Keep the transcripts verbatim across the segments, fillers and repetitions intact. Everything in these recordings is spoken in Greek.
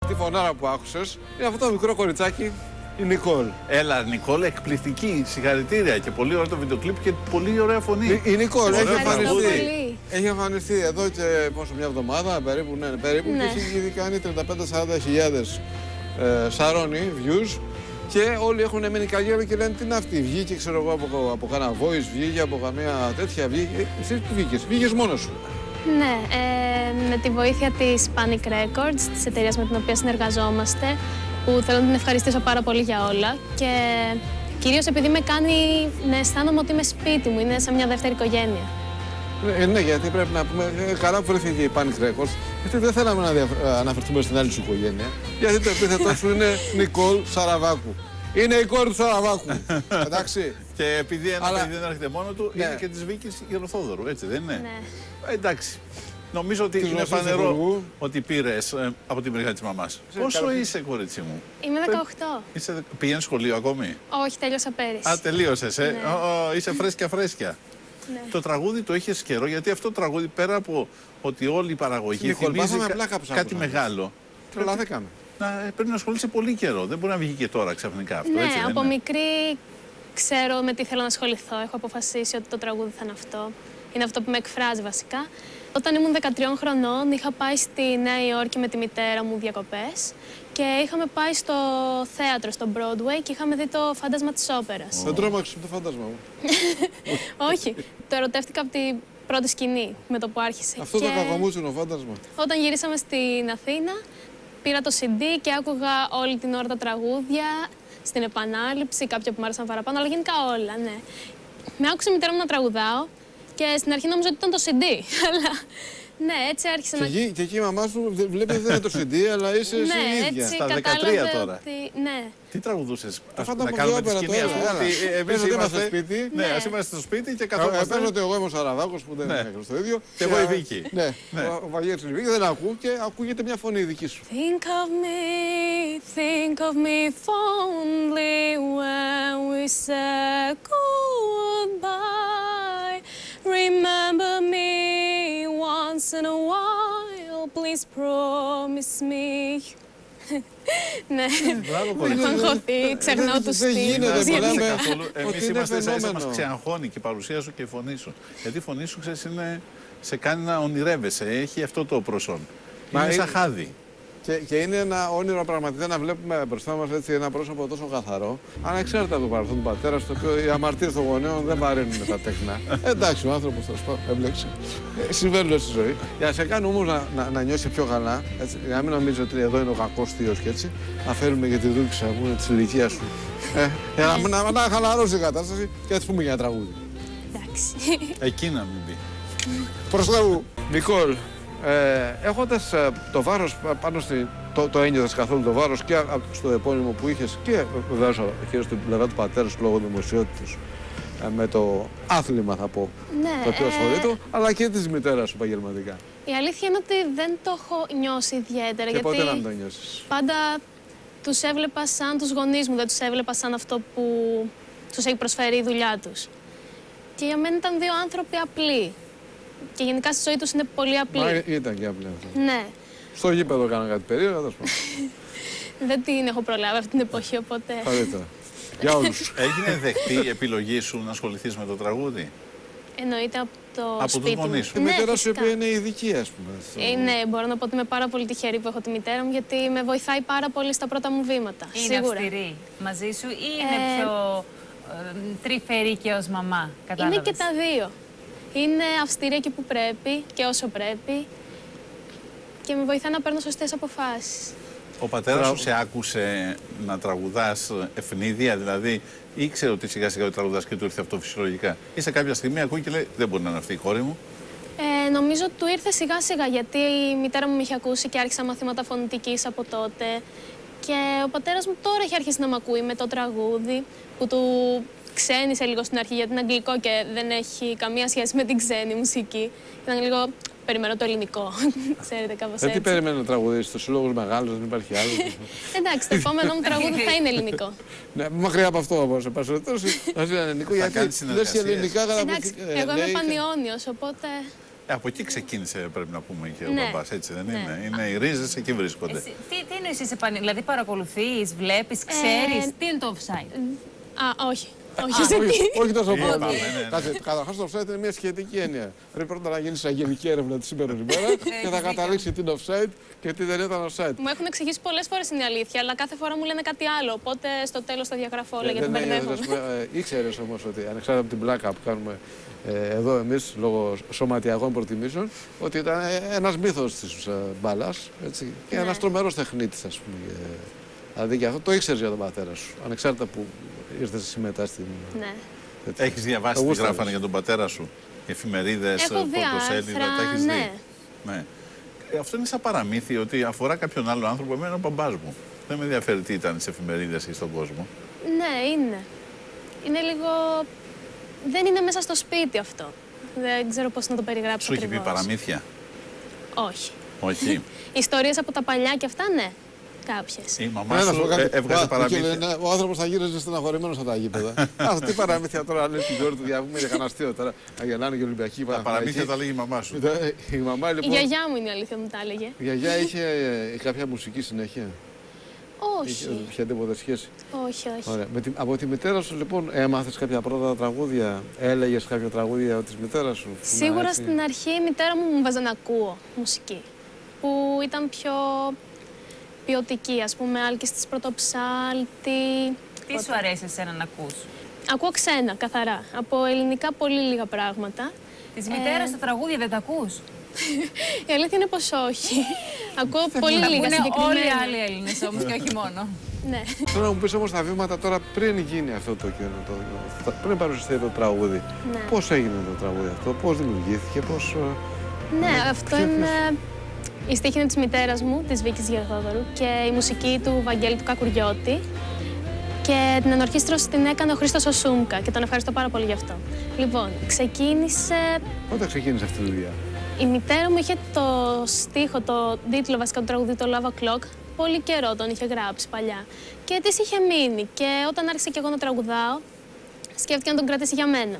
Τη φωνάρα που άκουσες είναι αυτό το μικρό κοριτσάκι, η Νικόλ. Έλα, Νικόλ, εκπληκτική. Συγχαρητήρια και πολύ ωραίο το βίντεο κλιπ και πολύ ωραία φωνή. Η, η Νικόλ έχει εμφανιστεί. Έχει εμφανιστεί εδώ και πόσο, μια εβδομάδα περίπου, ναι, περίπου ναι. Και έχει ήδη κάνει τριάντα πέντε σαράντα χιλιάδες ε, σαρώνει views. Και όλοι έχουν μείνει καλή και λένε τι είναι αυτή. Βγήκε, ξέρω εγώ, από, από κανένα voice, βγήκε από καμία τέτοια. Βγήκε. Εσύ που βγήκες, βγήκες μόνος σου. Ναι, ε, με τη βοήθεια της Panic Records, της εταιρείας με την οποία συνεργαζόμαστε, που θέλω να την ευχαριστήσω πάρα πολύ για όλα. Και κυρίως επειδή με κάνει να αισθάνομαι ότι είμαι σπίτι μου, είναι σαν μια δεύτερη οικογένεια. Ε, ναι, γιατί πρέπει να πούμε, ε, καλά που βρέθηκε η Panic Records, γιατί δεν θέλαμε να δια, αναφερθούμε στην άλλη σου οικογένεια, γιατί το επίθετό σου είναι Νικόλ Σαραβάκου. Είναι η κόρη του Σαραβάκου. Εντάξει. Και επειδή ένα Αλλά... παιδί δεν έρχεται μόνο του, ναι. Είναι και της Βίκης Γεροφόδωρου, έτσι δεν είναι? Ναι. Ε, εντάξει. Νομίζω ότι της είναι φανερό ότι πήρες ε, από τη μεριά της μαμάς. Πόσο καλώς. Είσαι, κορίτσι μου? Είμαι δεκαοκτώ. Είσαι, πηγαίνεις σχολείο ακόμη? Όχι, τέλειωσα πέρυσι. Α, τελείωσες, ε. Ναι. Ο, ο, είσαι φρέσκια φρέσκια. Ναι. Το τραγούδι το είχες καιρό, γιατί αυτό το τραγούδι πέρα από ότι όλη η παραγωγή θυμίζει κα, κάτι μεγάλο. Τρελαθήκαμε. Να, πρέπει να ασχολείσαι πολύ καιρό. Δεν μπορεί να βγει και τώρα ξαφνικά αυτό. Ναι, έτσι, από είναι? Μικρή ξέρω με τι θέλω να ασχοληθώ. Έχω αποφασίσει ότι το τραγούδι θα είναι αυτό. Είναι αυτό που με εκφράζει βασικά. Όταν ήμουν δεκατριών χρονών είχα πάει στη Νέα Υόρκη με τη μητέρα μου διακοπές και είχαμε πάει στο θέατρο, στο Broadway και είχαμε δει το φάντασμα της όπερας. Δεν τρόμαξε το φάντασμα μου. Όχι, το ερωτεύτηκα από την πρώτη σκηνή με το που άρχισε. Αυτό και... το κακομούτσινο φάντασμα. Όταν γυρίσαμε στην Αθήνα, πήρα το σι ντι και άκουγα όλη την ώρα τα τραγούδια, στην επανάληψη, κάποια που μου άρεσαν παραπάνω, αλλά γενικά όλα, ναι. Με άκουσε η μητέρα μου να τραγουδάω και στην αρχή νόμιζα ότι ήταν το σι ντι, αλλά ναι, έτσι άρχισε και να... Εκεί, και εκεί η μαμά σου βλέπει δεν είναι το σι ντι, αλλά είσαι εσύ ναι, ίδια. Έτσι Στα δεκατρία τώρα. Ότι... Ναι. Τι τραγουδούσες? Αυτά να κάνουμε τη σκηνή, ας πούμε, ότι εμείς είμαστε στο σπίτι. Ναι, ας είμαστε στο σπίτι και καθόμαστε. Παίρνω ότι εγώ είμαι ο Σαραβάκος που δεν είναι το ίδιο. Και εγώ η Βίκη. Ναι, ο Βαγγέλης η Βίκη δεν ακούω και ακούγεται μια φωνή δική σου. Think of me, think of me fondly when we said goodbye. Remember me once in a while, please promise me. Ναι, έχω αγχωθεί, ξεχνάω τους στίχους. Δεν γίνεται, μιλάμε. Εμείς είμαστε σαν ίσα μας ξεαγχώνει και η παρουσία σου και η φωνή σου. Γιατί η φωνή σου, ξέρεις, σε κάνει να ονειρεύεσαι, έχει αυτό το προσόν. Είναι σαν χάδι. Και, και είναι ένα όνειρο πραγματικά να βλέπουμε μπροστά μας έτσι ένα πρόσωπο τόσο καθαρό, ανεξάρτητα από το παρελθόν του πατέρα, στο οποίο οι αμαρτίες των γονέων δεν βαρύνουν τα τέκνα. Εντάξει, ο άνθρωπος θα σου πω, έμπλεξε. Ε, συμβαίνουν στη ζωή. Για να σε κάνει όμως να, να, να νιώσει πιο καλά, έτσι, για να μην νομίζει ότι εδώ είναι ο κακός θείος και έτσι, να φέρουμε και τη δούξα μου της ηλικίας σου. Ε, για να, να, να χαλαρώσει η κατάσταση και να της πούμε για ένα τραγούδι. Εντάξει. Εκεί να μην πει. Προς Θεού, Νικόλ. Ε, έχοντας ε, το βάρος πάνω στη... το, το ένιωθες καθόλου το βάρος και στο επώνυμο που είχες και βεβαίως εκεί στην πλευρά του πατέρα σου λόγω δημοσιότητας ε, με το άθλημα θα πω, ναι, το οποίο ασχολείται, ε... αλλά και της μητέρας σου επαγγελματικά. Η αλήθεια είναι ότι δεν το έχω νιώσει ιδιαίτερα. Και γιατί ποτέ να μην το νιώσεις. Πάντα τους έβλεπα σαν τους γονείς μου, δεν τους έβλεπα σαν αυτό που τους έχει προσφέρει η δουλειά τους. Και για μένα ήταν δύο άνθρωποι απλοί. Και γενικά στη ζωή τους είναι πολύ απλή. Μα ήταν και απλή αυτό. Ναι. Στο γήπεδο έκανα κάτι περίεργο, θα σου πω. Δεν την έχω προλάβει αυτή την εποχή, οπότε... Καλύτερα. Για όλους. Έγινε δεκτή η επιλογή σου να ασχοληθείς με το τραγούδι? Εννοείται από το από σπίτι τους γονείς σου. μου. Η μητέρα ναι, σου οποία είναι ειδική, ας πούμε. Ε, ναι, μπορώ να πω ότι είμαι πάρα πολύ τυχερή που έχω τη μητέρα μου, γιατί με βοηθάει πάρα πολύ στα πρώτα μου βήματα. Είναι σίγουρα. αυστηρή μαζί σου ή είναι ε... πιο ε, τρυφερή και ως μαμά? Κατάλαβες. Είναι και τα δύο. Είναι αυστηρή εκεί που πρέπει και όσο πρέπει και με βοηθά να παίρνω σωστές αποφάσεις. Ο πατέρας σου σε άκουσε να τραγουδάς ευνίδια, δηλαδή ήξερε ότι σιγά σιγά τραγουδάς και του ήρθε αυτό φυσιολογικά? Ή σε κάποια στιγμή ακούει και λέει δεν μπορεί να είναι αυτή η κόρη μου? Ε, νομίζω του ήρθε σιγά σιγά, γιατί η μητέρα μου με είχε ακούσει και άρχισα μαθήματα φωνητικής από τότε. Και ο πατέρας μου τώρα έχει αρχίσει να μ' ακούει με το τραγούδι που του ξένησε λίγο στην αρχή, γιατί είναι αγγλικό και δεν έχει καμία σχέση με την ξένη μουσική. Ήταν λίγο, περιμένω το ελληνικό, ξέρετε, κάπως έτσι. Ε, τι περιμένω να τραγουδήσεις, το Σύλλογος Μεγάλος, δεν υπάρχει άλλο. Εντάξει, το επόμενο μου τραγούδι θα είναι ελληνικό. Ναι, μακριά από αυτό όμως, σε πάση περιπτώσει, θα είναι ελληνικό, γιατί λες ελληνικά καταπληκτικά. Εντάξει, εγώ είμαι πανιόνιος, οπότε... Ε, από εκεί ξεκίνησε, πρέπει να πούμε, και ο Ναι. μπαμπάς, έτσι δεν Ναι. είναι. Είναι οι ρίζες εκεί βρίσκονται. Εσύ, τι, τι εννοείς είσαι πανί... Δηλαδή παρακολουθείς, βλέπεις, ξέρεις. Ε, Τι είναι το offside. Α, όχι. Όχι, σε όχι, τι. όχι τόσο Ε, πολύ. πάμε, ναι, ναι. Κάτσε, καταρχάς το offside είναι μια σχετική έννοια. Πρέπει πρώτα να γίνει αγγελική έρευνα τη σήμερα ημέρα και θα δίκιο. καταλήξει τι είναι offside και τι δεν ήταν offside. Μου έχουν εξηγήσει πολλές φορές είναι η αλήθεια, αλλά κάθε φορά μου λένε κάτι άλλο. Οπότε στο τέλος τα διαγραφώ όλα γιατί Δεν έγινε, μπερδεύομαι. ας πούμε, ε, ήξερες όμως ότι ανεξάρτητα από την πλάκα που κάνουμε ε, εδώ εμείς λόγω σωματιακών προτιμήσεων, ότι ήταν ε, ένας μύθος της ε, μπάλας έτσι, και Ναι. ένας τρομερός τεχνίτης, ας πούμε. Ε, δηλαδή και αυτό το ήξερες για τον πατέρα σου, ανεξάρτητα που ήρθες εσύ μετά στην. Ναι. έτσι. Έχεις διαβάσει Το τι γούσταρες. γράφανε για τον πατέρα σου, εφημερίδες, Έχω δει πρωτοσέλιδα, άρθρα, τα έχεις ναι. δει. Ναι. Ε, αυτό είναι σαν παραμύθι ότι αφορά κάποιον άλλο άνθρωπο. Εμένα ο μπαμπάς μου. Δεν με ενδιαφέρει τι ήταν στις εφημερίδες ή στον κόσμο. Ναι, είναι. Είναι λίγο. Δεν είναι μέσα στο σπίτι αυτό. Δεν ξέρω πώς να το περιγράψω. Σου έχει πει ακριβώς. παραμύθια? Όχι. Όχι. Ιστορίες από τα παλιά και αυτά, ναι. Κάποιες. Η μαμά Ναι, να σου σου πω κάτι. ε, έβγαζε Ά, παραμύθια. και λένε, ο άνθρωπος θα γύρεζε στεναχωρημένος από τα γήπεδα. Α, τι παραμύθια τώρα λέει την κόρη του διαβούμε για κανένα αστείο τώρα. Να γελάνε και Ολυμπιακοί. Τα παραμύθια τα λέγει η μαμά σου. Η μαμά Η λοιπόν. γιαγιά μου είναι η αλήθεια μου τα έλεγε. Η γιαγιά είχε ε, κάποια μουσική συνέχεια. Είχε, Όχι. είχε τίποτα σχέση. Όχι, όχι. Ωραία. Με τη, από τη μητέρα σου λοιπόν έμαθες κάποια πρώτα τραγούδια, έλεγες κάποια τραγούδια της μητέρας σου. που να Σίγουρα έτσι- στην αρχή η μητέρα μου μου βάζε να ακούω μουσική. Που ήταν πιο ποιοτική, ας πούμε, Άλκης της Πρωτοψάλτη. Τι σου αρέσει εσένα να ακούς. Ακούω ξένα, καθαρά. Από ελληνικά πολύ λίγα πράγματα. Της μητέρας τα τραγούδια δεν τα ακούς. Η αλήθεια είναι πως όχι. Ακούω πολύ Τα λίγα ακούνε συγκεκριμένα. όλοι οι άλλοι Έλληνες όμως και όχι μόνο. Ναι. Θέλω να μου πεις όμως τα βήματα τώρα πριν γίνει αυτό το καιρό, το, το, πριν παρουσιαστεί το τραγούδι. Ναι. Πώς έγινε το τραγούδι αυτό, πώς δημιουργήθηκε, πώς. ε, Ναι, αυτό είναι. Η στίχη είναι της μητέρας μου, της Βίκης Γερθόδωρου, και η μουσική του Βαγγέλη του Κακουριώτη. Και την ανορχήστρωση την έκανε ο Χρήστος ο Σούμκα και τον ευχαριστώ πάρα πολύ γι' αυτό. Λοιπόν, ξεκίνησε. Πότε ξεκίνησε αυτή η δουλειά. Η μητέρα μου είχε το στίχο, το τίτλο βασικά του τραγουδί, το Love O'Clock. Πολύ καιρό τον είχε γράψει παλιά. Και της είχε μείνει. Και όταν άρχισα και εγώ να τραγουδάω, σκέφτηκε να τον κρατήσει για μένα.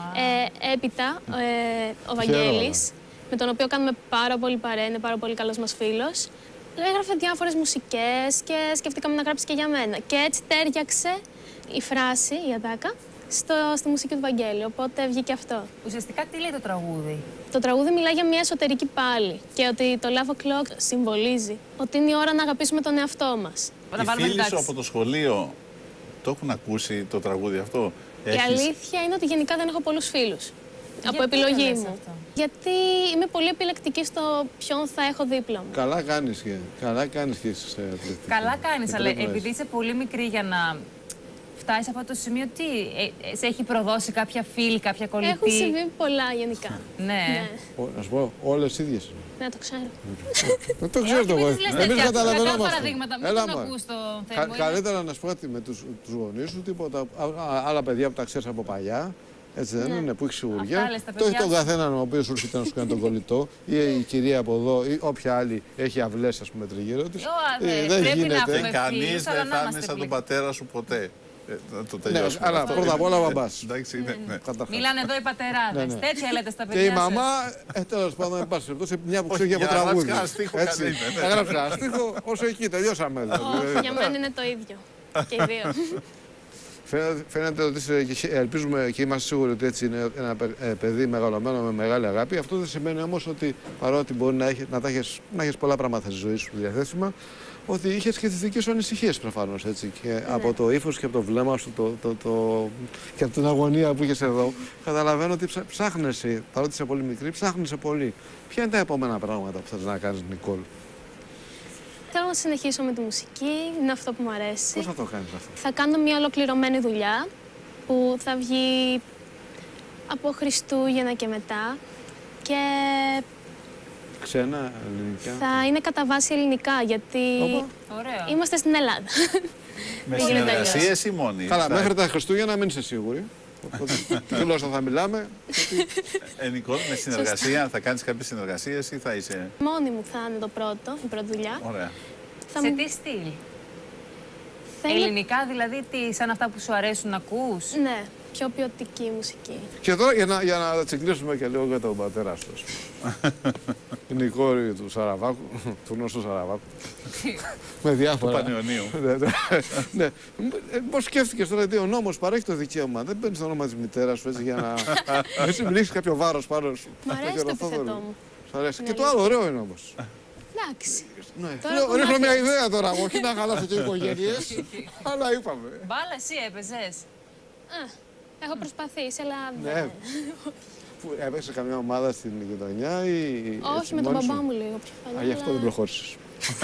Ε, έπειτα, ε, ο Βαγγέλης, με τον οποίο κάνουμε πάρα πολύ παρέα, είναι πάρα πολύ καλός μας φίλος, έγραφε διάφορες μουσικές και σκεφτήκαμε να γράψει και για μένα. Και έτσι τέριαξε η φράση, η ατάκα, στο, στη μουσική του Βαγγέλη. Οπότε βγήκε αυτό. Ουσιαστικά τι λέει το τραγούδι. Το τραγούδι μιλάει για μια εσωτερική πάλη και ότι το Love O'Clock συμβολίζει ότι είναι η ώρα να αγαπήσουμε τον εαυτό μας. Να Οι βάλουμε φίλοι σου εντάξει. από το σχολείο το έχουν ακούσει το τραγούδι αυτό? Η Έχεις- αλήθεια είναι ότι γενικά δεν έχω πολλούς φίλους. Από Γιατί επιλογή το λες μου. αυτό? Γιατί είμαι πολύ επιλεκτική στο ποιον θα έχω δίπλα μου. Καλά κάνεις και, καλά κάνεις και είσαι αθλητική. Καλά κάνεις, Και αλλά πρέπει να επειδή είσαι πολύ μικρή για να φτάσεις σε αυτό το σημείο, τι, ε, ε, σε έχει προδώσει κάποια φίλη, κάποια κολλητή. Έχουν συμβεί πολλά γενικά. Ναι. Ναι, Ο- Να σου πω, όλες ίδιες. ναι, το ξέρω. Δεν το Ε, ξέρω όχι, το μην εγώ. τους λες Εμείς τέτοια. καταλαβαίνόμαστε. Κακά παραδείγματα, μην Έλα, τον μωρέ. ακούς το Κα- θέμα. Καλύτερα να σου πω κάτι με τους, τους γονείς σου, τίποτα. Α- α- άλλα παιδιά που τα ξέρεις από παλιά. Έτσι δεν Ναι. είναι, που έχει σιγουριά. Αυτά λες, τα Το έχει παιδιά τον σου. καθέναν ο οποίος σου έρχεται να σου κάνει τον κολλητό, ή η κυρία από εδώ, ή όποια άλλη έχει αυλές, ας πούμε, τριγύρω της. Ω, α, Ε, δε, δεν πρέπει να γίνεται. έχουμε Δεν κανείς φίλους, αλλά δεν να θα είναι είμαστε σαν τον πλήρη. πατέρα σου ποτέ. Ε, να το Ναι, τελειώσουμε. αλλά αυτό. πρώτα απ' όλα ο μπαμπάς. Εντάξει, ναι, ναι. Καταρχάς. Μιλάνε εδώ οι πατεράδες. Ναι, ναι. Τέτοια λέτε στα παιδιά Και η σας. μαμά, ε, τέλος πάντων, εν πάση περιπτώσει, μια που Όχι, ξέρει από για να γράψει τραγούδι. κανένα στίχο, Έτσι. κανένα είναι, ναι. Έγραψε ένα στίχο, όσο εκεί τελειώσαμε. Όχι, για μένα είναι το ίδιο. Και οι δύο. Φαίνεται, φαίνεται ότι είσαι, και ελπίζουμε και είμαστε σίγουροι ότι έτσι είναι ένα παι- ε, παιδί μεγαλωμένο με μεγάλη αγάπη. Αυτό δεν σημαίνει όμως ότι παρότι μπορεί να, έχει, να, τα έχεις, να έχεις πολλά πράγματα στη ζωή σου διαθέσιμα, ότι είχες και τις δικές σου ανησυχίες προφανώς. Έτσι. Και από το ύφος και από το βλέμμα σου το, το, το, και από την αγωνία που είχες εδώ, καταλαβαίνω ότι ψά- ψάχνεσαι, παρότι είσαι πολύ μικρή, ψάχνεσαι πολύ. Ποια είναι τα επόμενα πράγματα που θες να κάνεις, Νικόλ? Θέλω να συνεχίσω με τη μουσική, είναι αυτό που μου αρέσει. Πώς θα το κάνεις αυτό? Θα κάνω μια ολοκληρωμένη δουλειά που θα βγει από Χριστούγεννα και μετά και Ξένα, ελληνικά? θα είναι κατά βάση ελληνικά γιατί Όπα. Ωραίο. είμαστε στην Ελλάδα. Με Δεν γίνεται αλλιώς. συνεργασίες ή μόνοι? Καλά, Στα- μέχρι τα Χριστούγεννα μην είσαι σίγουροι. Οπότε, τι γλώσσα θα μιλάμε. Ε, Νικόλ, με συνεργασία, θα κάνεις κάποιες συνεργασίες ή θα είσαι... Μόνη μου θα είναι το πρώτο, η πρώτη δουλειά. Ωραία. Θα Σε μου- τι στυλ. θα είναι- Ελληνικά δηλαδή, τι, σαν αυτά που σου αρέσουν να ακούς. Ναι, πιο ποιοτική μουσική. Και τώρα για να, για να τσιγκλίσουμε και λίγο για τον πατέρα σου. Είναι η κόρη του Σαραβάκου, του γνωστού Σαραβάκου. Με διάφορα. Του Πανιωνίου. Ναι. Πώς σκέφτηκες τώρα, γιατί ο νόμος παρέχει το δικαίωμα. Δεν παίρνεις το όνομα της μητέρας σου έτσι για να μην συμπλήξεις κάποιο βάρος πάνω σου. Μ' αρέσει το επιθετό μου. Σ' αρέσει. Και το άλλο ωραίο είναι όμως. Εντάξει. Ναι. Ρίχνω μια ιδέα τώρα, όχι να χαλάσω και οικογένειες, αλλά είπαμε. Μπάλα, εσύ έπαιζες. Έχω προσπαθήσει, αλλά Ναι. δεν. Έπαιξε καμιά ομάδα στην γειτονιά ή. Όχι, με τον μπαμπά μου λίγο πιο παλιά. Α, γι' αυτό αλλά- δεν προχώρησες.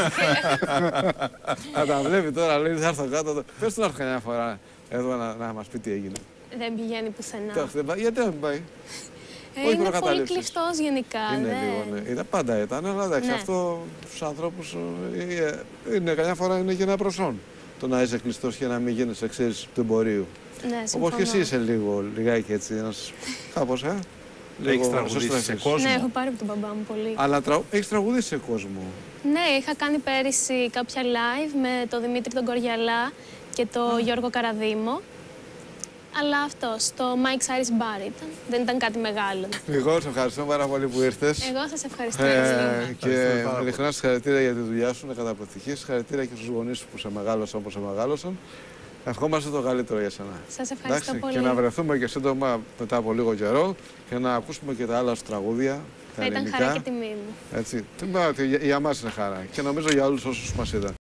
Να τα βλέπει τώρα, λέει θα έρθω κάτω. Πες του να έρθει καμιά φορά εδώ να, να μας πει τι έγινε. Δεν πηγαίνει πουθενά. Εντάξει, δεν πάει. Γιατί να μην πάει. Ε, όχι είναι πολύ προκαταλήψεις. κλειστός γενικά. Είναι δεν- λίγο, ναι. Ήταν πάντα ήταν, αλλά εντάξει, Ναι. αυτό στους ανθρώπους ε, ε, είναι καμιά φορά είναι και ένα προσόν. Το να είσαι κλειστός και να μην γίνεσαι, ξέρεις, του εμπορίου. Ναι, Όπως συμφωνώ. και εσύ είσαι λίγο, λιγάκι έτσι, ένας κάπως, ε. Έχεις λίγο τραγουδήσει σε σωστρέφης. κόσμο. Ναι, έχω πάρει από τον μπαμπά μου πολύ. Αλλά τρα... έχεις τραγουδήσει σε κόσμο. Ναι, είχα κάνει πέρυσι κάποια live με τον Δημήτρη τον Κοριαλά και τον Γιώργο Καραδήμο. Αλλά αυτό, στο Mike's Irish Bar ήταν. Δεν ήταν κάτι μεγάλο. Εγώ σε ευχαριστώ πάρα πολύ που ήρθες. Εγώ σας ευχαριστώ. Ε, πολύ. και ειλικρινά συγχαρητήρια για τη δουλειά σου, είναι καταπληκτική. Συγχαρητήρια και στους γονείς σου που σε μεγάλωσαν όπως σε μεγάλωσαν. Ευχόμαστε το καλύτερο για σένα. Σας ευχαριστώ πολύ. Και να βρεθούμε και σύντομα μετά από λίγο καιρό και να ακούσουμε και τα άλλα σου τραγούδια. Τα Θα ήταν ελληνικά. χαρά και τιμή μου. Έτσι. Τι είπα, ότι για- για μας είναι χαρά και νομίζω για όλους όσους μας είδαν.